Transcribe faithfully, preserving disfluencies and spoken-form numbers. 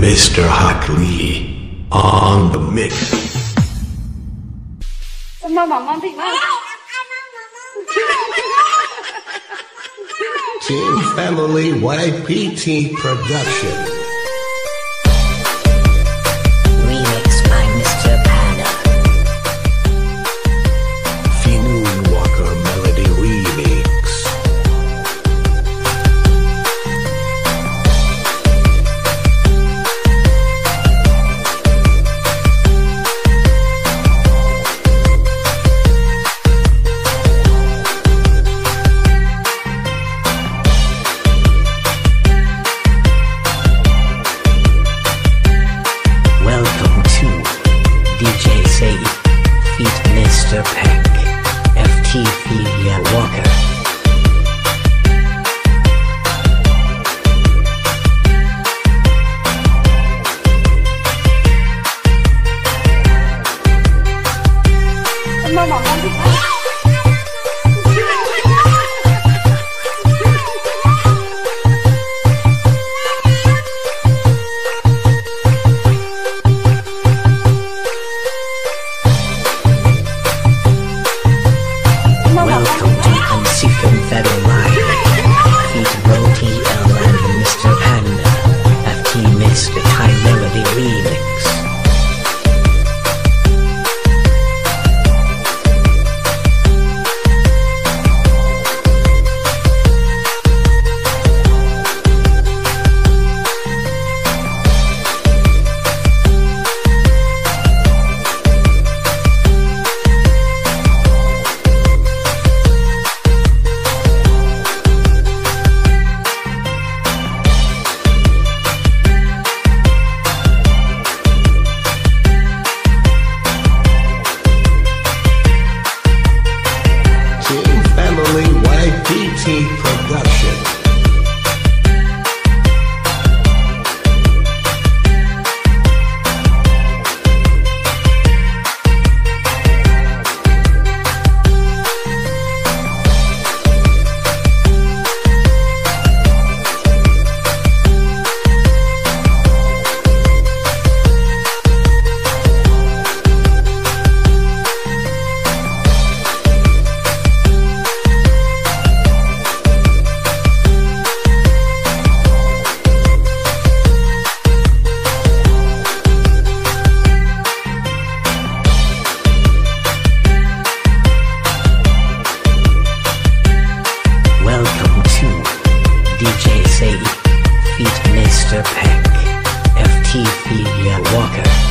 Mister Hockley on the mix. Team Family Y P T Production. Remix by Mister Panda. Fionn Walker Melody Remix. Welcome to D J Say feat. Mister Peck, F T Fionn Walker. Welcome to M C Confederate Live feat. Roti L and Mister Panda, F T Mister Thai Melody Remix. Team Family Y P T Production. Welcome to D J Say feat. Mister Peck, F T Fionn Walker.